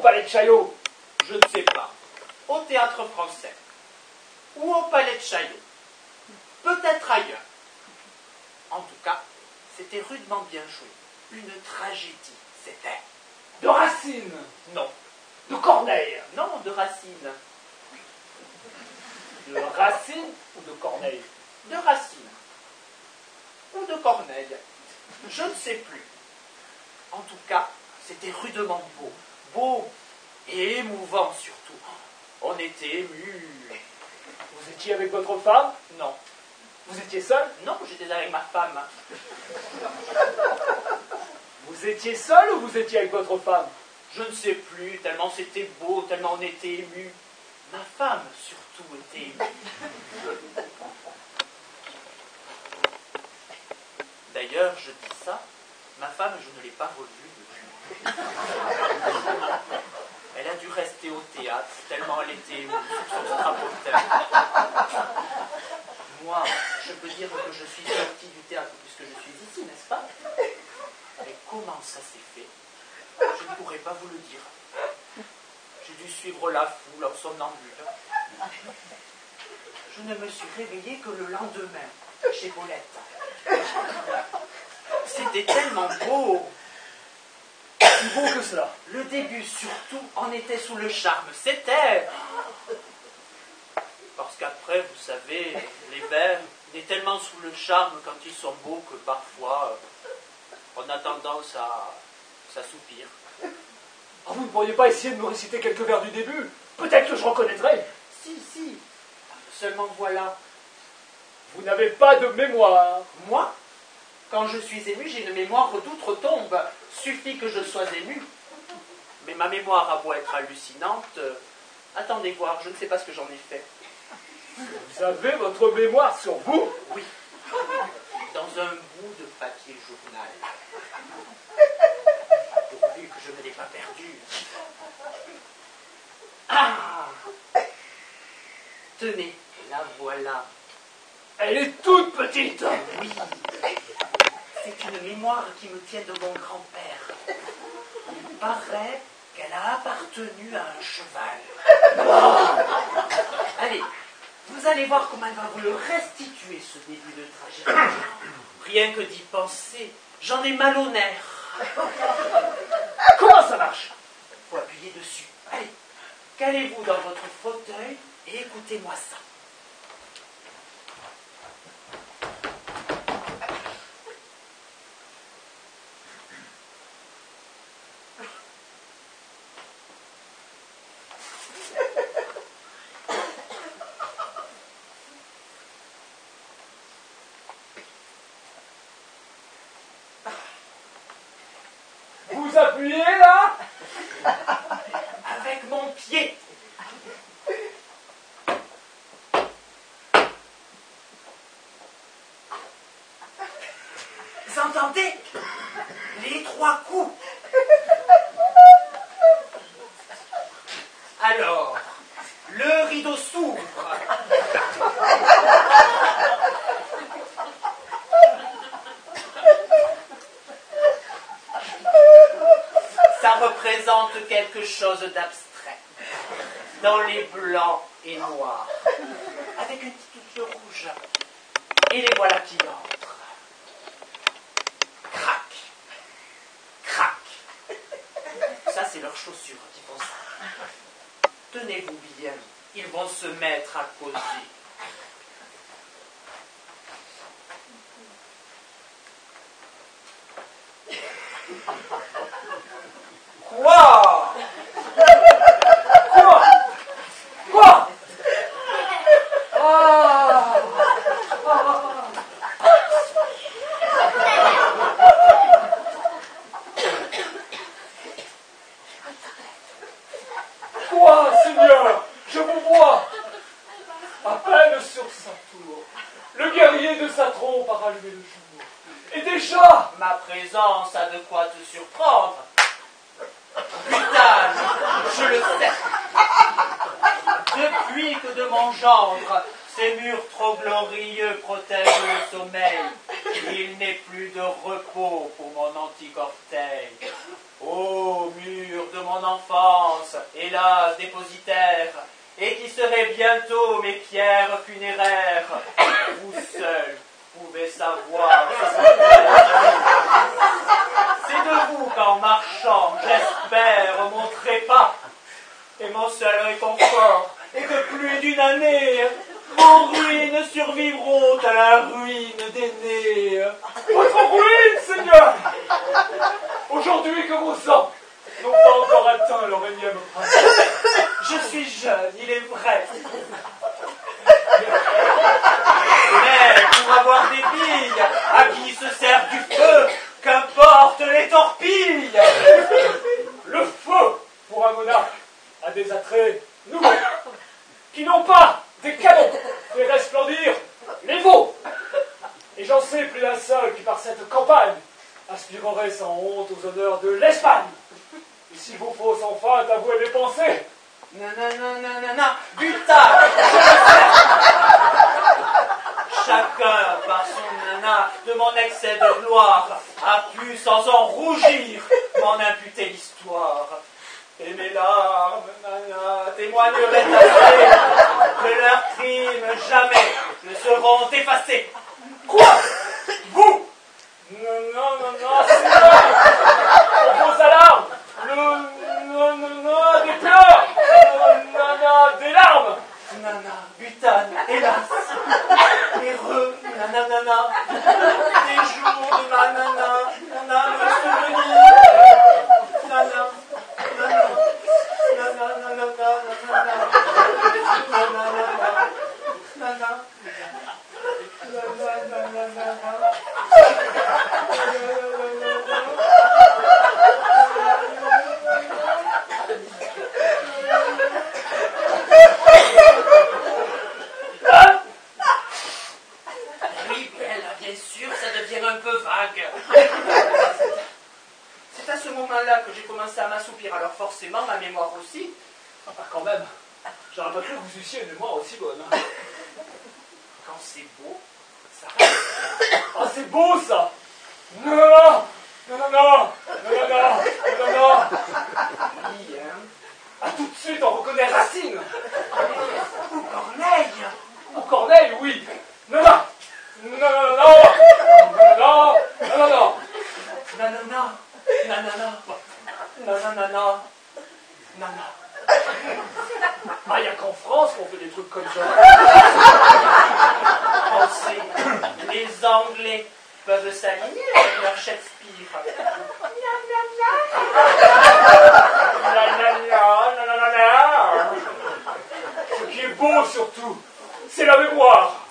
Palais de Chaillot? Je ne sais pas. Au Théâtre Français. Ou au Palais de Chaillot. Peut-être ailleurs. En tout cas, c'était rudement bien joué. Une tragédie, c'était. De Racine? Non. De Corneille? Non, de Racine. De Racine ou de Corneille? De Racine. Ou de Corneille. Je ne sais plus. En tout cas, c'était rudement beau. Beau et émouvant surtout. On était émus. Vous étiez avec votre femme? Non. Vous étiez seul? Non, j'étais avec ma femme. Vous étiez seul ou vous étiez avec votre femme? Je ne sais plus, tellement c'était beau, tellement on était émus. Ma femme, surtout, était émue. D'ailleurs, je dis ça, ma femme, je ne l'ai pas revue depuis. Elle a dû rester au théâtre, tellement elle était émue sur son strapontin. Moi, je peux dire que je suis sortie du théâtre puisque je suis ici, n'est-ce pas? Mais comment ça s'est fait? Je ne pourrais pas vous le dire. J'ai dû suivre la foule en somnambule. Je ne me suis réveillée que le lendemain, chez Paulette. C'était tellement beau. Plus beau que cela. Le début, surtout, en était sous le charme. C'était... Parce qu'après, vous savez, les vers, il est tellement sous le charme quand ils sont beaux que parfois, on a tendance à s'assoupir. Oh, vous ne pourriez pas essayer de me réciter quelques vers du début? Peut-être que je reconnaîtrai. Si. Seulement voilà. Vous n'avez pas de mémoire. Moi, quand je suis ému, j'ai une mémoire d'outre-tombe. Suffit que je sois ému. Mais ma mémoire a beau être hallucinante. Attendez voir, je ne sais pas ce que j'en ai fait. Vous avez votre mémoire sur vous? Oui. Dans un bout de papier journal. Pourvu que je ne l'ai pas perdu. Ah! Tenez, la voilà. Elle est toute petite. Oui. C'est une mémoire qui me tient de mon grand-père. Il paraît qu'elle a appartenu à un cheval. Allez, vous allez voir comment elle va vous le restituer, ce début de tragédie. Rien que d'y penser, j'en ai mal au nerf. Comment ça marche? Faut appuyer dessus. Allez, calez-vous dans votre fauteuil et écoutez-moi ça. Vous appuyez là? Avec mon pied. Vous entendez? Les 3 coups. Alors, le rideau s'ouvre. Ça représente quelque chose d'abstrait, dans les blancs et noirs, avec une petite touche rouge. Et les voilà qui entrent. Crac, crac. Ça, c'est leurs chaussures qui font ça. Tenez-vous bien, ils vont se mettre à causer. Quoi? Quoi? Quoi? Ah! Quoi, Seigneur? Je vous vois. À peine sur sa tour, le guerrier de sa trompe a rallumé le jour. Et déjà, Ma présence a de quoi te surprendre. Putain, je le sais. Depuis que de mon gendre, ces murs trop glorieux protègent le sommeil, il n'est plus de repos pour mon antique orteil. Ô mur de mon enfance, hélas dépositaire, et qui serait bientôt mes pierres funéraires, vous seul pouvez savoir. C'est de vous qu'en marchant, j'espère mon trépas, et mon seul réconfort est que plus d'une année, vos ruines survivront à la ruine d'aînés. Votre ruine, Seigneur! Aujourd'hui que vos ans n'ont pas encore atteint leur énième printemps. Je suis jeune, il est vrai. Mais pour avoir des billes, à qui se sert du feu, qu'importe les torpilles. Le feu, pour un monarque, a des attraits nouveaux, qui n'ont pas des canons fait resplendir les veaux. Et j'en sais plus d'un seul qui, par cette campagne, aspirerait sans honte aux honneurs de l'Espagne. Et s'il vous faut sans feinte avouer mes pensées, Nanana, butard, je le sais. Chacun, par son nana, de mon excès de gloire, a pu, sans en rougir, m'en imputer l'histoire. Et mes larmes, nana, témoigneraient assez que leurs crimes jamais ne seront effacés. quoi? Vous? Non, Seigneur! On vos alarmes! Des pleurs! Des larmes! Nana, butane, hélas, heureux, nanana, des jours de ma nana, me souvenir, nana, bien sûr, ça devient un peu vague. C'est à ce moment-là que j'ai commencé à m'assoupir, alors forcément, ma mémoire aussi. Ah, quand même, j'aurais pas cru que vous eussiez une mémoire aussi bonne. Quand c'est beau, ça reste. Ah, c'est beau ça! Non! Oui, hein. Ah, tout de suite, on reconnaît Racine! Ou Corneille. Ou Corneille, oui! Non! Ah, il n'y a qu'en France qu'on fait des trucs comme ça. Pensez, les Anglais peuvent s'aligner avec leur Shakespeare. Ce qui est beau surtout, c'est la mémoire.